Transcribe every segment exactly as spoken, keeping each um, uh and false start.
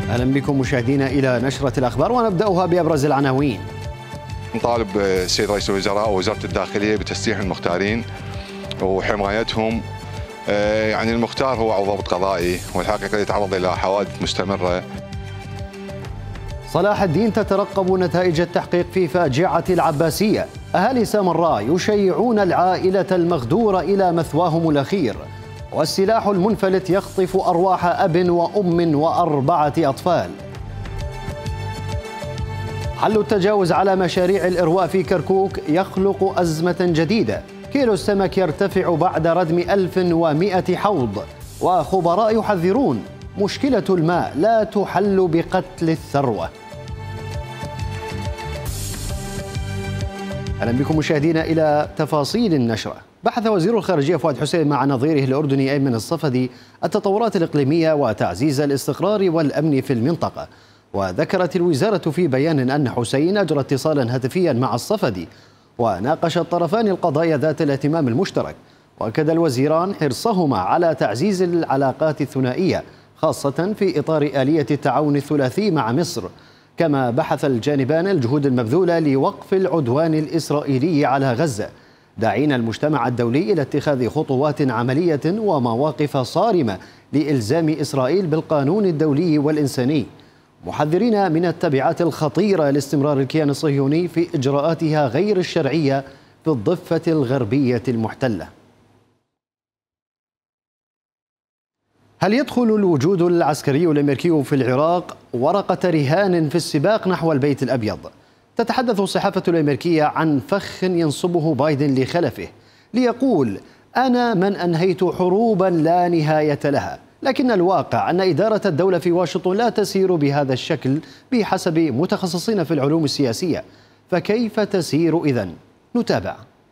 أهلا بكم مشاهدينا إلى نشرة الأخبار، ونبدأها بأبرز العناوين. نطالب السيد رئيس الوزراء ووزارة الداخلية بتسليح المختارين وحمايتهم. يعني المختار هو ضابط قضائي والحقيقة يتعرض إلى حوادث مستمرة. صلاح الدين تترقب نتائج التحقيق في فاجعة العباسية. أهالي سامراء يشيعون العائلة المغدورة إلى مثواهم الأخير. والسلاح المنفلت يخطف أرواح أب وأم وأربعة أطفال. حل التجاوز على مشاريع الإرواء في كركوك يخلق أزمة جديدة. كيلو السمك يرتفع بعد ردم ألف ومئة حوض. وخبراء يحذرون مشكلة الماء لا تحل بقتل الثروة. أهلا بكم مشاهدينا إلى تفاصيل النشرة. بحث وزير الخارجية فؤاد حسين مع نظيره الأردني أيمن الصفدي التطورات الإقليمية وتعزيز الاستقرار والأمن في المنطقة. وذكرت الوزارة في بيان أن حسين أجرى اتصالا هاتفيا مع الصفدي وناقش الطرفان القضايا ذات الاهتمام المشترك. وأكد الوزيران حرصهما على تعزيز العلاقات الثنائية خاصة في إطار آلية التعاون الثلاثي مع مصر. كما بحث الجانبان الجهود المبذولة لوقف العدوان الإسرائيلي على غزة، داعين المجتمع الدولي إلى اتخاذ خطوات عملية ومواقف صارمة لإلزام إسرائيل بالقانون الدولي والإنساني، محذرين من التبعات الخطيرة لاستمرار الكيان الصهيوني في إجراءاتها غير الشرعية في الضفة الغربية المحتلة. هل يدخل الوجود العسكري الأمريكي في العراق ورقة رهان في السباق نحو البيت الأبيض؟ تتحدث الصحافة الأمريكية عن فخ ينصبه بايدن لخلفه ليقول أنا من أنهيت حروبا لا نهاية لها، لكن الواقع أن إدارة الدولة في واشنطن لا تسير بهذا الشكل بحسب متخصصين في العلوم السياسية. فكيف تسير إذن؟ نتابع.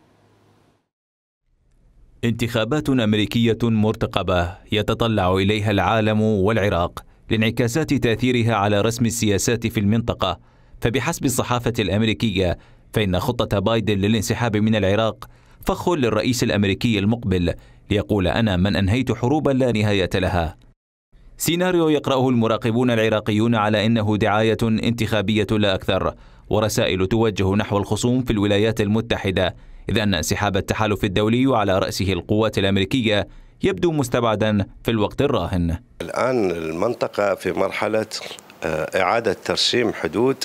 انتخابات أمريكية مرتقبة يتطلع إليها العالم والعراق لانعكاسات تأثيرها على رسم السياسات في المنطقة. فبحسب الصحافة الأمريكية فإن خطة بايدن للانسحاب من العراق فخ للرئيس الأمريكي المقبل ليقول أنا من أنهيت حروبا لا نهاية لها. سيناريو يقرأه المراقبون العراقيون على أنه دعاية انتخابية لا أكثر، ورسائل توجه نحو الخصوم في الولايات المتحدة، إذ أن انسحاب التحالف الدولي وعلى رأسه القوات الأمريكية يبدو مستبعدا في الوقت الراهن. الآن المنطقة في مرحلة إعادة ترسيم حدود،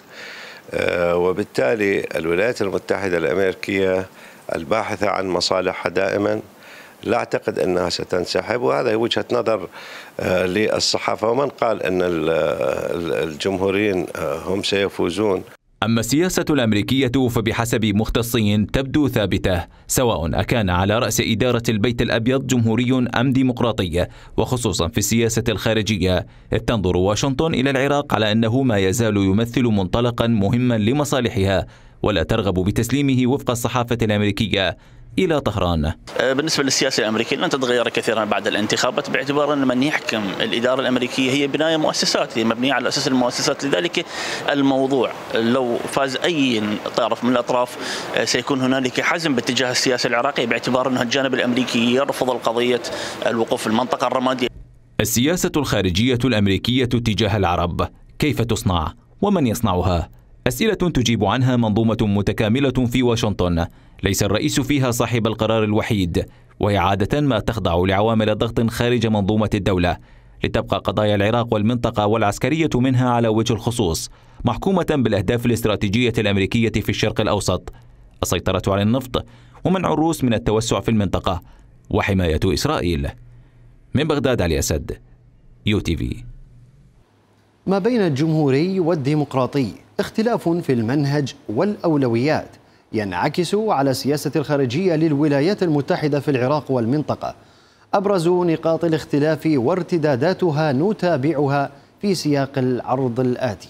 وبالتالي الولايات المتحدة الأمريكية الباحثة عن مصالحها دائما لا أعتقد أنها ستنسحب، وهذا وجهة نظر للصحافة. ومن قال أن الجمهوريين هم سيفوزون. أما السياسة الأمريكية فبحسب مختصين تبدو ثابتة، سواء أكان على رأس إدارة البيت الأبيض جمهوري أم ديمقراطي، وخصوصا في السياسة الخارجية، إذ تنظر واشنطن إلى العراق على أنه ما يزال يمثل منطلقا مهما لمصالحها، ولا ترغب بتسليمه وفق الصحافة الأمريكية إلى طهران. بالنسبة للسياسة الأمريكية لن تتغير كثيرا بعد الانتخابات، باعتبار أن من يحكم الإدارة الأمريكية هي بناية مؤسسات، هي مبنية على أساس المؤسسات. لذلك الموضوع لو فاز أي طرف من الأطراف سيكون هنالك حزم باتجاه السياسة العراقية، باعتبار أن الجانب الأمريكي يرفض القضية الوقوف في المنطقة الرمادية. السياسة الخارجية الأمريكية تجاه العرب كيف تصنع ومن يصنعها؟ أسئلة تجيب عنها منظومة متكاملة في واشنطن، ليس الرئيس فيها صاحب القرار الوحيد، وهي عادة ما تخضع لعوامل ضغط خارج منظومة الدولة، لتبقى قضايا العراق والمنطقة والعسكرية منها على وجه الخصوص محكومة بالأهداف الاستراتيجية الأمريكية في الشرق الأوسط: السيطرة على النفط، ومنع الروس من التوسع في المنطقة، وحماية إسرائيل. من بغداد علي أسد، يو تي في. ما بين الجمهوري والديمقراطي اختلاف في المنهج والأولويات ينعكس على السياسة الخارجية للولايات المتحدة في العراق والمنطقة. أبرز نقاط الاختلاف وارتداداتها نتابعها في سياق العرض الآتي.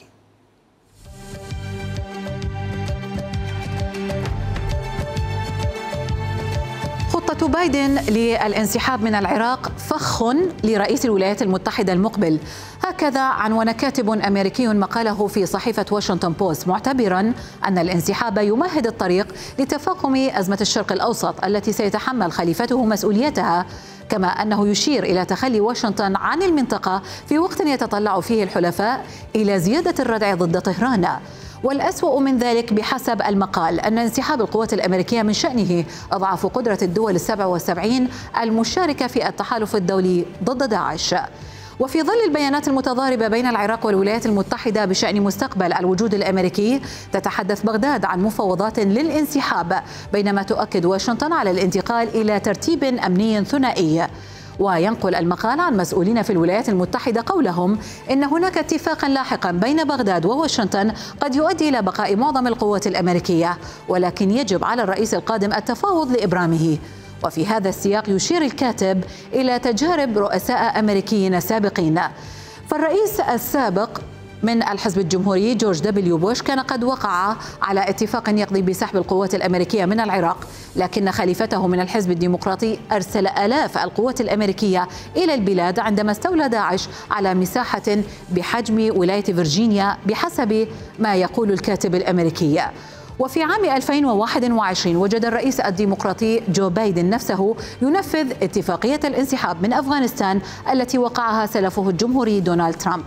خطة دعوة بايدن للانسحاب من العراق فخ لرئيس الولايات المتحدة المقبل، هكذا عنوان كاتب أمريكي مقاله في صحيفة واشنطن بوست، معتبرا أن الانسحاب يمهد الطريق لتفاقم أزمة الشرق الأوسط التي سيتحمل خليفته مسؤوليتها، كما أنه يشير إلى تخلي واشنطن عن المنطقة في وقت يتطلع فيه الحلفاء إلى زيادة الردع ضد طهران. والأسوأ من ذلك بحسب المقال أن انسحاب القوات الأمريكية من شأنه أضعاف قدرة الدول السبع والسبعين المشاركة في التحالف الدولي ضد داعش. وفي ظل البيانات المتضاربة بين العراق والولايات المتحدة بشأن مستقبل الوجود الأمريكي، تتحدث بغداد عن مفاوضات للانسحاب، بينما تؤكد واشنطن على الانتقال إلى ترتيب أمني ثنائي. وينقل المقال عن مسؤولين في الولايات المتحدة قولهم إن هناك اتفاقا لاحقا بين بغداد وواشنطن قد يؤدي إلى بقاء معظم القوات الأمريكية، ولكن يجب على الرئيس القادم التفاوض لإبرامه. وفي هذا السياق يشير الكاتب إلى تجارب رؤساء أمريكيين سابقين، فالرئيس السابق من الحزب الجمهوري جورج دبليو بوش كان قد وقع على اتفاق يقضي بسحب القوات الأمريكية من العراق، لكن خليفته من الحزب الديمقراطي أرسل آلاف القوات الأمريكية إلى البلاد عندما استولى داعش على مساحة بحجم ولاية فرجينيا بحسب ما يقول الكاتب الأمريكي. وفي عام ألفين وواحد وعشرين وجد الرئيس الديمقراطي جو بايدن نفسه ينفذ اتفاقية الانسحاب من أفغانستان التي وقعها سلفه الجمهوري دونالد ترامب.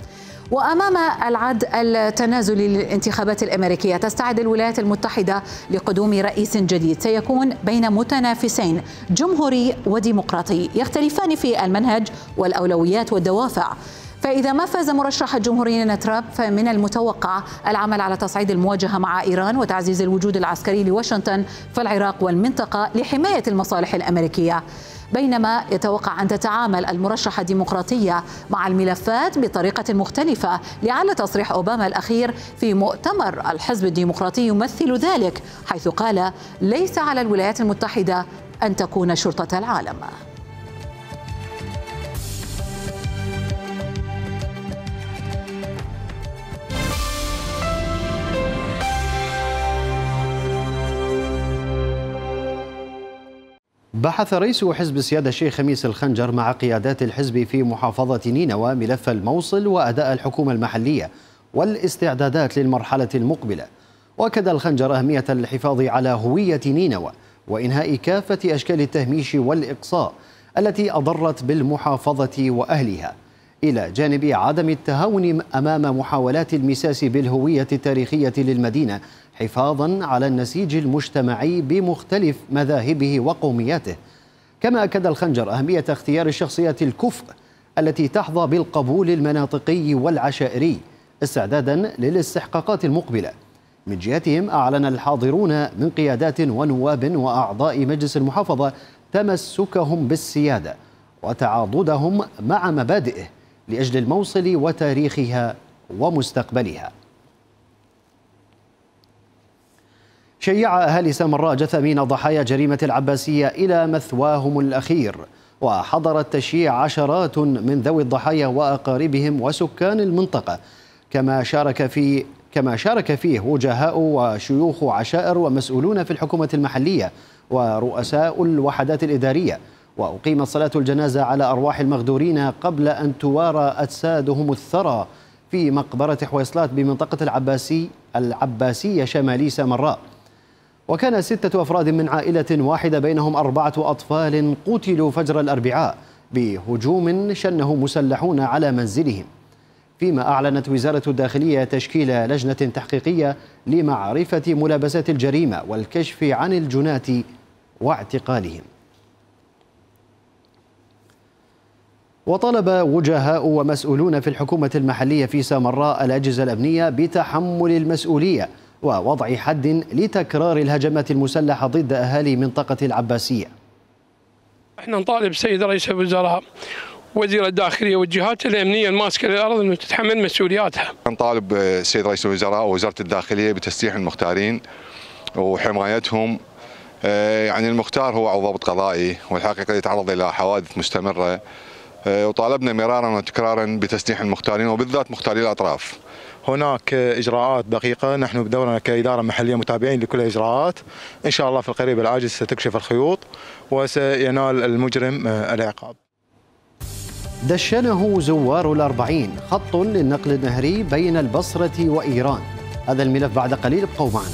وأمام العد التنازلي للانتخابات الأمريكية، تستعد الولايات المتحدة لقدوم رئيس جديد سيكون بين متنافسين جمهوري وديمقراطي يختلفان في المنهج والأولويات والدوافع. فإذا ما فاز مرشح الجمهوريين ترامب فمن المتوقع العمل على تصعيد المواجهة مع إيران وتعزيز الوجود العسكري لواشنطن في العراق والمنطقة لحماية المصالح الأمريكية، بينما يتوقع أن تتعامل المرشحة الديمقراطية مع الملفات بطريقة مختلفة، لعل تصريح أوباما الأخير في مؤتمر الحزب الديمقراطي يمثل ذلك، حيث قال: ليس على الولايات المتحدة أن تكون شرطة العالم. بحث رئيس حزب السيادة الشيخ خميس الخنجر مع قيادات الحزب في محافظة نينوى ملف الموصل وأداء الحكومة المحلية والاستعدادات للمرحلة المقبلة. وأكد الخنجر أهمية الحفاظ على هوية نينوى وإنهاء كافة أشكال التهميش والإقصاء التي أضرت بالمحافظة وأهلها، إلى جانب عدم التهاون أمام محاولات المساس بالهوية التاريخية للمدينة، حفاظا على النسيج المجتمعي بمختلف مذاهبه وقومياته. كما أكد الخنجر أهمية اختيار الشخصيات الكفء التي تحظى بالقبول المناطقي والعشائري استعدادا للاستحقاقات المقبلة. من جهتهم أعلن الحاضرون من قيادات ونواب وأعضاء مجلس المحافظة تمسكهم بالسيادة وتعاضدهم مع مبادئه لأجل الموصل وتاريخها ومستقبلها. شيع أهالي سامراء جثامين ضحايا جريمة العباسية إلى مثواهم الأخير، وحضرت تشييع عشرات من ذوي الضحايا وأقاربهم وسكان المنطقة، كما شارك في كما شارك فيه وجهاء وشيوخ عشائر ومسؤولون في الحكومة المحلية ورؤساء الوحدات الإدارية. وأقيمت صلاة الجنازة على أرواح المغدورين قبل أن توارى أجسادهم الثرى في مقبرة حويصلات بمنطقة العباسي العباسية شمالي سامراء. وكان ستة أفراد من عائلة واحدة بينهم أربعة أطفال قتلوا فجر الأربعاء بهجوم شنه مسلحون على منزلهم، فيما أعلنت وزارة الداخلية تشكيل لجنة تحقيقية لمعرفة ملابسات الجريمة والكشف عن الجناة واعتقالهم. وطلب وجهاء ومسؤولون في الحكومة المحلية في سامراء الأجهزة الأمنية بتحمل المسؤولية ووضع حد لتكرار الهجمات المسلحة ضد أهالي منطقة العباسية. احنا نطالب السيد رئيس الوزراء وزير الداخلية والجهات الأمنية الماسكة للأرض أنه تتحمل مسؤولياتها. نطالب السيد رئيس الوزراء ووزارة الداخلية بتسليح المختارين وحمايتهم. يعني المختار هو ضابط قضائي والحقيقة يتعرض إلى حوادث مستمرة، وطالبنا مرارا وتكرارا بتسليح المختارين وبالذات مختاري الأطراف. هناك إجراءات دقيقة، نحن بدورنا كإدارة محلية متابعين لكل الإجراءات. إن شاء الله في القريب العاجل ستكشف الخيوط وسينال المجرم العقاب. دشنه زوار الأربعين، خط للنقل النهري بين البصرة وإيران. هذا الملف بعد قليل، ابقوا معنا.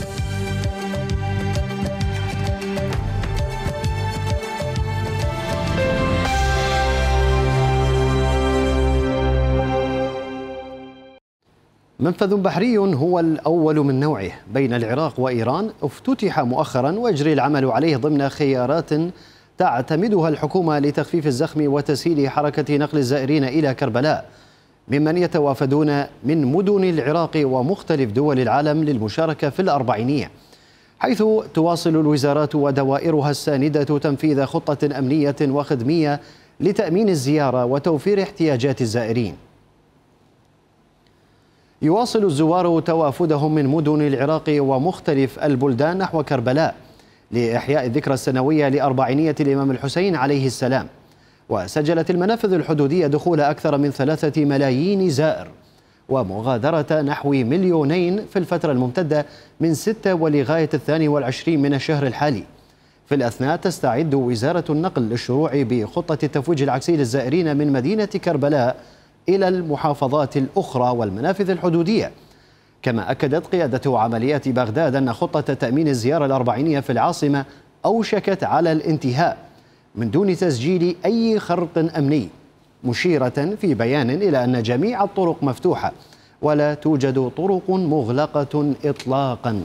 منفذ بحري هو الأول من نوعه بين العراق وإيران افتتح مؤخرا ويجري العمل عليه ضمن خيارات تعتمدها الحكومة لتخفيف الزخم وتسهيل حركة نقل الزائرين إلى كربلاء ممن يتوافدون من مدن العراق ومختلف دول العالم للمشاركة في الأربعينية، حيث تواصل الوزارات ودوائرها الساندة تنفيذ خطة أمنية وخدمية لتأمين الزيارة وتوفير احتياجات الزائرين. يواصل الزوار توافدهم من مدن العراق ومختلف البلدان نحو كربلاء لإحياء الذكرى السنوية لأربعينية الإمام الحسين عليه السلام، وسجلت المنافذ الحدودية دخول أكثر من ثلاثة ملايين زائر ومغادرة نحو مليونين في الفترة الممتدة من ستة ولغاية الثاني والعشرين من الشهر الحالي. في الأثناء تستعد وزارة النقل للشروع بخطة التفويج العكسي للزائرين من مدينة كربلاء إلى المحافظات الأخرى والمنافذ الحدودية. كما أكدت قيادة عمليات بغداد أن خطة تأمين الزيارة الأربعينية في العاصمة أوشكت على الانتهاء من دون تسجيل أي خرق أمني، مشيرة في بيان إلى أن جميع الطرق مفتوحة ولا توجد طرق مغلقة إطلاقا.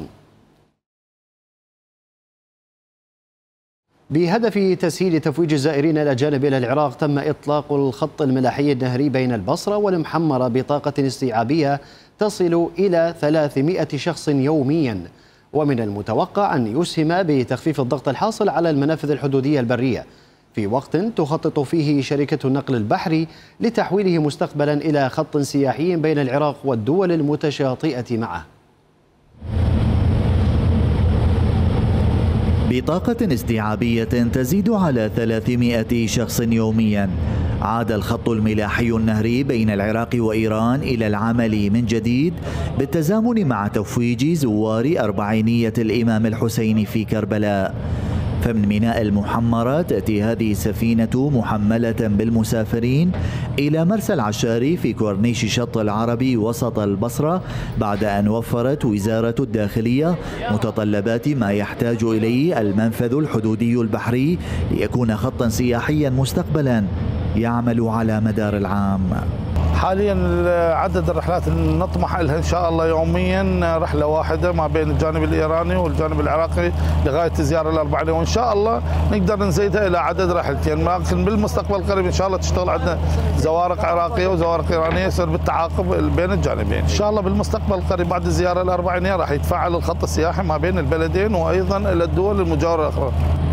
بهدف تسهيل تفويج الزائرين الأجانب إلى العراق تم إطلاق الخط الملاحي النهري بين البصرة والمحمرة بطاقة استيعابية تصل إلى ثلاثمائة شخص يوميا، ومن المتوقع أن يسهم بتخفيف الضغط الحاصل على المنافذ الحدودية البرية في وقت تخطط فيه شركة النقل البحري لتحويله مستقبلا إلى خط سياحي بين العراق والدول المتشاطئة معه. بطاقة استيعابية تزيد على ثلاثمائة شخص يوميا، عاد الخط الملاحي النهري بين العراق وإيران إلى العمل من جديد بالتزامن مع تفويج زوار أربعينية الإمام الحسين في كربلاء. فمن ميناء المحمرة تأتي هذه السفينة محملة بالمسافرين إلى مرسى العشاري في كورنيش شط العربي وسط البصرة، بعد أن وفرت وزارة الداخلية متطلبات ما يحتاج إليه المنفذ الحدودي البحري ليكون خطا سياحيا مستقبلا يعمل على مدار العام. حاليا عدد الرحلات اللي نطمح لها ان شاء الله يوميا رحله واحده ما بين الجانب الايراني والجانب العراقي لغايه الزياره الاربعينيه، وان شاء الله نقدر نزيدها الى عدد رحلتين، لكن بالمستقبل القريب ان شاء الله تشتغل عندنا زوارق عراقيه وزوارق ايرانيه يصير بالتعاقب بين الجانبين. ان شاء الله بالمستقبل القريب بعد الزياره الاربعينيه راح يتفعل الخط السياحي ما بين البلدين وايضا الى الدول المجاوره الاخرى.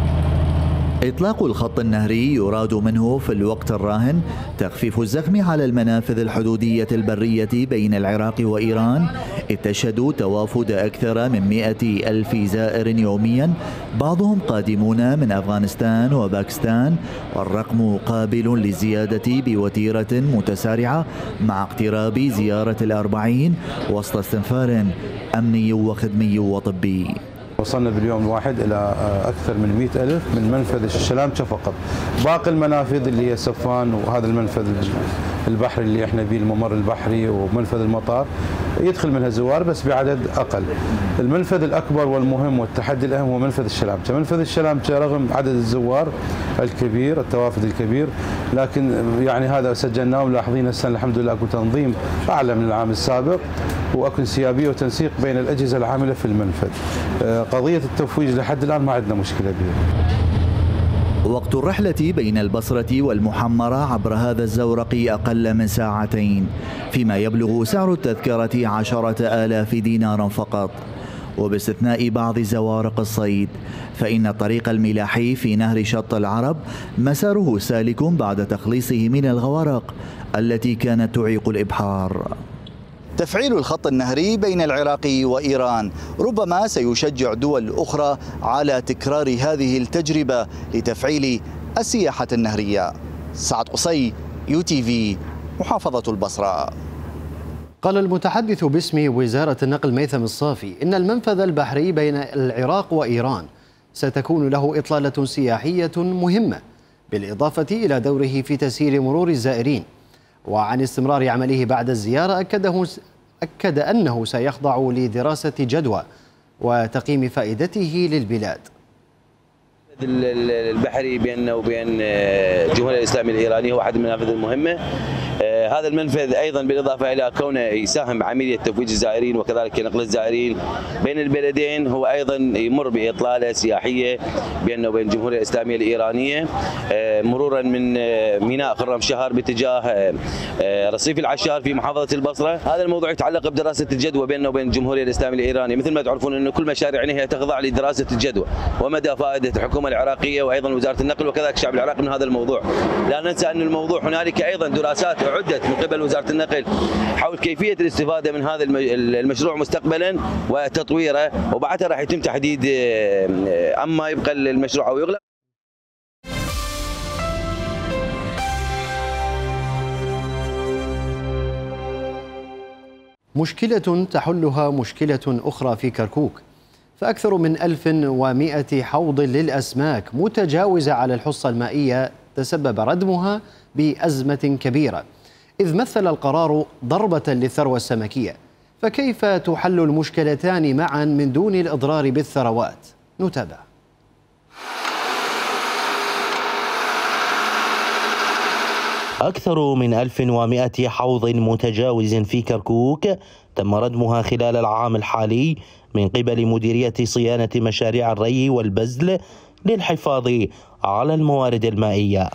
إطلاق الخط النهري يراد منه في الوقت الراهن تخفيف الزخم على المنافذ الحدودية البرية بين العراق وإيران، إذ تشهد توافد أكثر من مئة ألف زائر يوميا، بعضهم قادمون من أفغانستان وباكستان، والرقم قابل للزيادة بوتيرة متسارعة مع اقتراب زيارة الأربعين وسط استنفار أمني وخدمي وطبي. وصلنا باليوم الواحد إلى أكثر من مئة ألف من منفذ الشلامشة فقط. باقي المنافذ اللي هي سفان وهذا المنفذ البحري اللي احنا فيه الممر البحري ومنفذ المطار يدخل منها زوار بس بعدد أقل. المنفذ الأكبر والمهم والتحدي الأهم هو منفذ الشلامشة. منفذ الشلامشة رغم عدد الزوار الكبير التوافد الكبير، لكن يعني هذا سجلناه وملاحظين السنة الحمد لله أكو تنظيم أعلى من العام السابق وأكو انسيابية وتنسيق بين الأجهزة العاملة في المنفذ. قضية التفويج لحد الآن ما عندنا مشكلة بها. وقت الرحلة بين البصرة والمحمرة عبر هذا الزورق أقل من ساعتين، فيما يبلغ سعر التذكرة عشرة آلاف دينار فقط، وباستثناء بعض زوارق الصيد فإن الطريق الملاحي في نهر شط العرب مساره سالك بعد تخليصه من الغوارق التي كانت تعيق الإبحار. تفعيل الخط النهري بين العراق وإيران ربما سيشجع دول أخرى على تكرار هذه التجربة لتفعيل السياحة النهرية. سعد قصي، يو تي في، محافظة البصرة. قال المتحدث باسم وزارة النقل ميثم الصافي إن المنفذ البحري بين العراق وإيران ستكون له إطلالة سياحية مهمة، بالإضافة إلى دوره في تسهيل مرور الزائرين. وعن استمرار عمله بعد الزيارة أكده أكد أنه سيخضع لدراسة جدوى وتقييم فائدته للبلاد. البحري بيننا وبين الجمهورية الإسلامية الإيرانية هو أحد المنافذ المهمة. هذا المنفذ أيضا بالإضافة إلى كونه يساهم بعملية تفويج الزائرين وكذلك نقل الزائرين بين البلدين، هو أيضا يمر بإطلالة سياحية بيننا وبين الجمهورية الإسلامية الإيرانية، مرورا من ميناء خرم شهر باتجاه رصيف العشار في محافظة البصرة. هذا الموضوع يتعلق بدراسة الجدوى بيننا وبين الجمهورية الإسلامية الإيرانية. مثل ما تعرفون أن كل مشاريعنا هي تخضع لدراسة الجدوى ومدى فائدة الحكومة العراقية وأيضا وزارة النقل وكذلك الشعب العراقي من هذا الموضوع. لا ننسى أن الموضوع هنالك أيضا دراسات عدت من قبل وزارة النقل حول كيفية الاستفادة من هذا المشروع مستقبلا وتطويره، وبعدها راح يتم تحديد أما يبقى المشروع أو يغلق. مشكلة تحلها مشكلة أخرى في كركوك، فأكثر من ألف ومئة حوض للأسماك متجاوزة على الحصة المائية تسبب ردمها بأزمة كبيرة، إذ مثل القرار ضربة للثروة السمكية. فكيف تحل المشكلتان معا من دون الإضرار بالثروات؟ نتابع. أكثر من ألف ومئة حوض متجاوز في كركوك تم ردمها خلال العام الحالي من قبل مديرية صيانة مشاريع الري والبذل للحفاظ على الموارد المائية.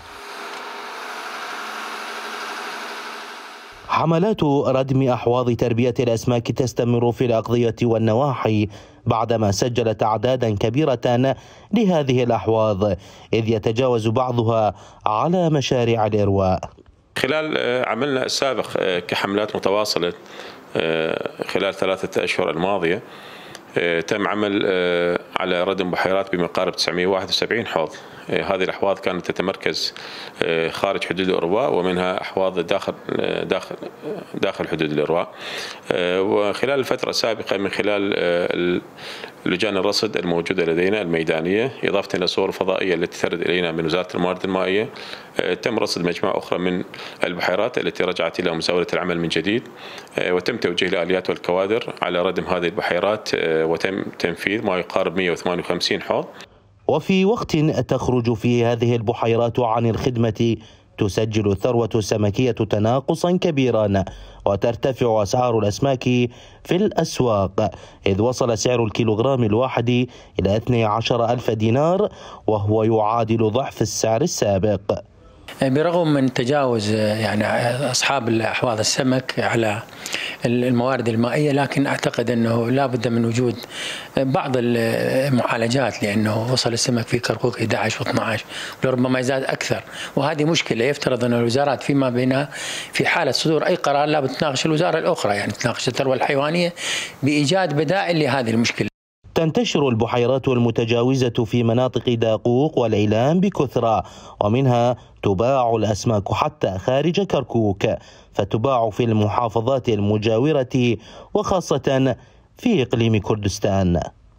حملات ردم أحواض تربية الأسماك تستمر في الأقضية والنواحي بعدما سجلت أعدادا كبيرة لهذه الأحواض، إذ يتجاوز بعضها على مشاريع الإرواء. خلال عملنا السابق كحملات متواصلة خلال ثلاثة أشهر الماضية تم عمل على ردم بحيرات بمقارب تسعمئة وواحد وسبعين حوض. هذه الأحواض كانت تتمركز خارج حدود الإرواء ومنها أحواض داخل داخل داخل حدود الإرواء. وخلال الفترة السابقة من خلال لجان الرصد الموجودة لدينا الميدانية إضافة إلى الصور الفضائية التي ترد إلينا من وزارة الموارد المائية، تم رصد مجموعة أخرى من البحيرات التي رجعت إلى مزاولة العمل من جديد، وتم توجيه الآليات والكوادر على ردم هذه البحيرات، وتم تنفيذ ما يقارب مئة وثمانية وخمسين حوض. وفي وقت تخرج فيه هذه البحيرات عن الخدمة تسجل الثروة السمكية تناقصا كبيرا، وترتفع أسعار الأسماك في الأسواق، إذ وصل سعر الكيلوغرام الواحد إلى اثني عشر ألف دينار، وهو يعادل ضعف السعر السابق. برغم من تجاوز يعني أصحاب أحواض السمك على الموارد المائية، لكن أعتقد أنه لا بد من وجود بعض المعالجات، لأنه وصل السمك في كركوك أحد عشر واثني عشر ولربما يزداد أكثر، وهذه مشكلة يفترض أن الوزارات فيما بينها في حالة صدور أي قرار لا بتناقش الوزارة الأخرى، يعني تناقش الثروة الحيوانية بإيجاد بدائل لهذه المشكلة. تنتشر البحيرات المتجاوزة في مناطق داقوق والعلام بكثرة، ومنها تباع الأسماك حتى خارج كركوك، فتباع في المحافظات المجاورة وخاصة في إقليم كردستان.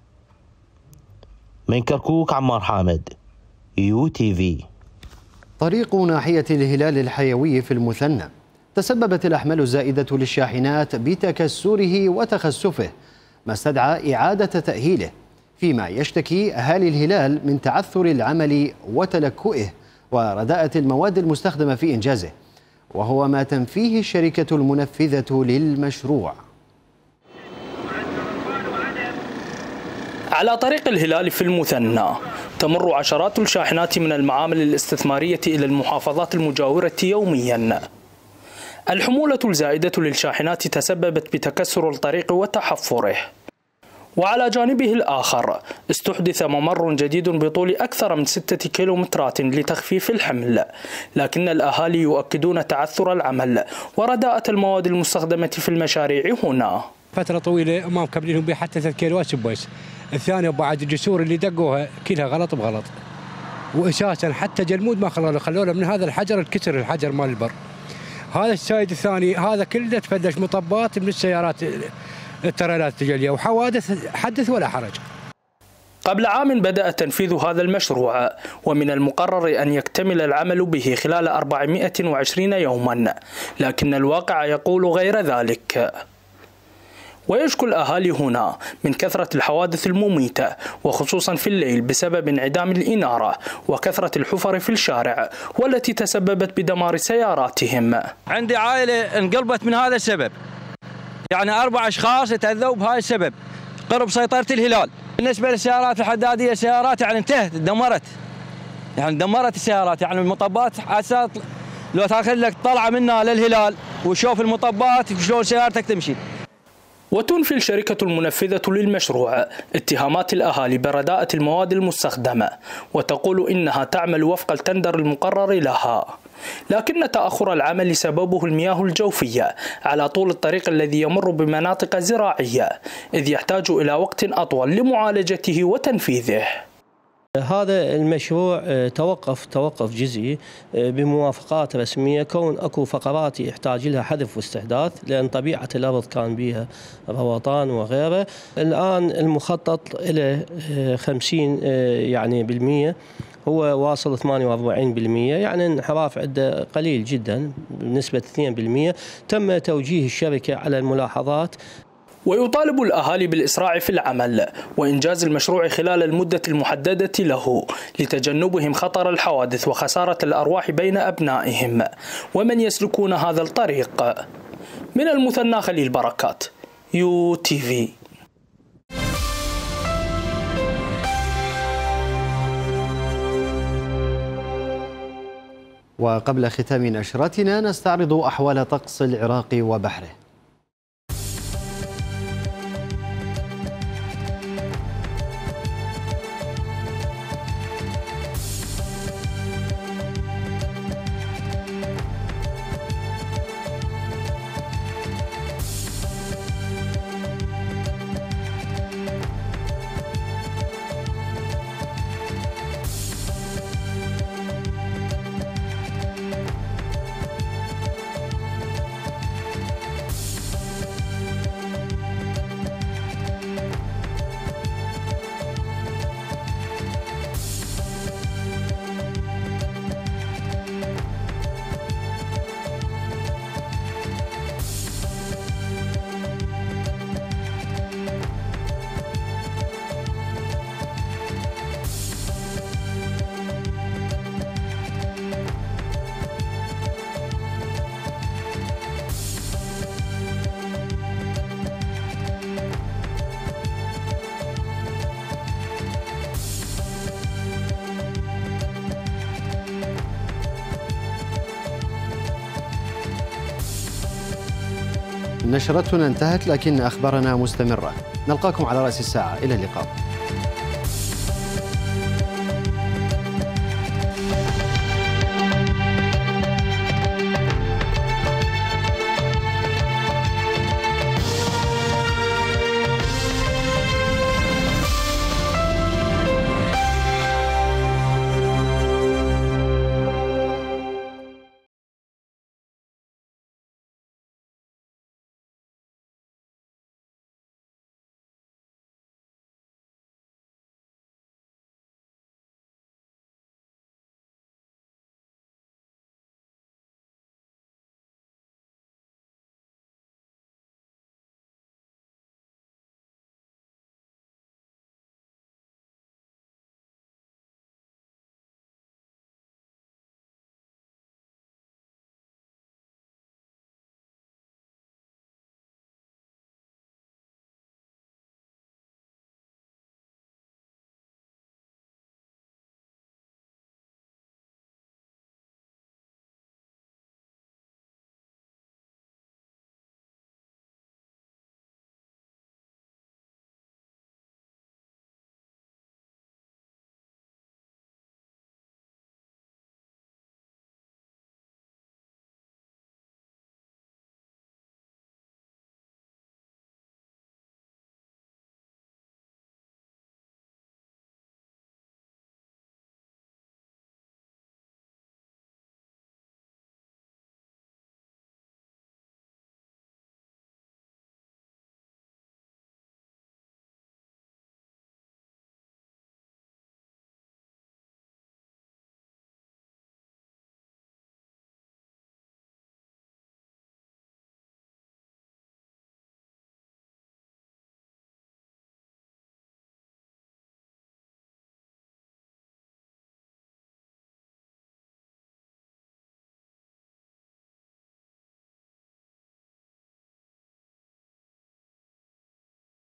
من كركوك عمار حامد، يو تي في. طريق ناحية الهلال الحيوي في المثنى، تسببت الأحمال الزائدة للشاحنات بتكسره وتخسفه، ما استدعى إعادة تأهيله، فيما يشتكي أهالي الهلال من تعثر العمل وتلكؤه ورداءة المواد المستخدمة في إنجازه، وهو ما تنفيه الشركة المنفذة للمشروع. على طريق الهلال في المثنى تمر عشرات الشاحنات من المعامل الاستثمارية إلى المحافظات المجاورة يومياً. الحمولة الزائدة للشاحنات تسببت بتكسر الطريق وتحفره، وعلى جانبه الآخر استحدث ممر جديد بطول أكثر من ستة كيلومترات لتخفيف الحمل، لكن الأهالي يؤكدون تعثر العمل ورداءة المواد المستخدمة في المشاريع هنا. فترة طويلة ما مكملين بها حتى ثلاث كيلوات سبويس، الثانية بعد الجسور اللي دقوها كلها غلط بغلط، وأساسا حتى جلمود ما خلونا خلونا من هذا الحجر الكسر الحجر مال البر. هذا السايد الثاني هذا كله تفدش مطبات من السيارات التريلات التجارية وحوادث حدث ولا حرج. قبل عام بدأ تنفيذ هذا المشروع، ومن المقرر أن يكتمل العمل به خلال أربعمائة وعشرين يوما، لكن الواقع يقول غير ذلك. ويشكو الأهالي هنا من كثرة الحوادث المميتة، وخصوصا في الليل بسبب انعدام الإنارة وكثرة الحفر في الشارع، والتي تسببت بدمار سياراتهم. عندي عائلة انقلبت من هذا السبب، يعني أربع أشخاص تأذوا بهذا السبب قرب سيطرة الهلال. بالنسبة للسيارات الحدادية، سيارات يعني انتهت دمرت، يعني دمرت السيارات، يعني المطبات حسات لو تاخذ لك طلعة منها للهلال وشوف المطبات شلون سيارتك تمشي. وتنفي الشركة المنفذة للمشروع اتهامات الأهالي برداءة المواد المستخدمة، وتقول إنها تعمل وفق التندر المقرر لها، لكن تأخر العمل سببه المياه الجوفية على طول الطريق الذي يمر بمناطق زراعية، إذ يحتاج إلى وقت أطول لمعالجته وتنفيذه. هذا المشروع توقف توقف جزئي بموافقات رسمية، كون اكو فقرات يحتاج لها حذف واستحداث لان طبيعة الارض كان بها روطان وغيره. الان المخطط الى خمسين يعني بالمية، هو واصل ثمانية وأربعين بالمية، يعني انحراف عنده قليل جدا بنسبة اثنين بالمية. تم توجيه الشركة على الملاحظات. ويطالب الأهالي بالإسراع في العمل وإنجاز المشروع خلال المدة المحددة له، لتجنبهم خطر الحوادث وخسارة الأرواح بين أبنائهم ومن يسلكون هذا الطريق. من المثنى خليل بركات، يو تي في. وقبل ختام نشرتنا نستعرض أحوال طقس العراق وبحره. نشرتنا انتهت لكن أخبارنا مستمرة. نلقاكم على رأس الساعة، إلى اللقاء.